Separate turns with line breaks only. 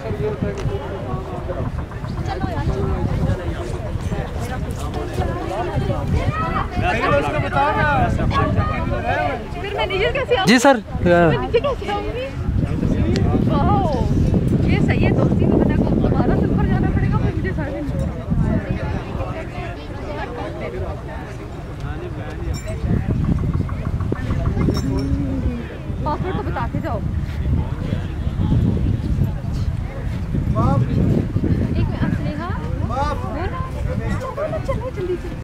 जी sir.
ये सही है दोस्ती में, बता को दोबारा से ऊपर जाना पड़ेगा फिर मुझे सारे पासवर्ड तो बता के जाओ। एक में असली हाँ चलो जल्दी।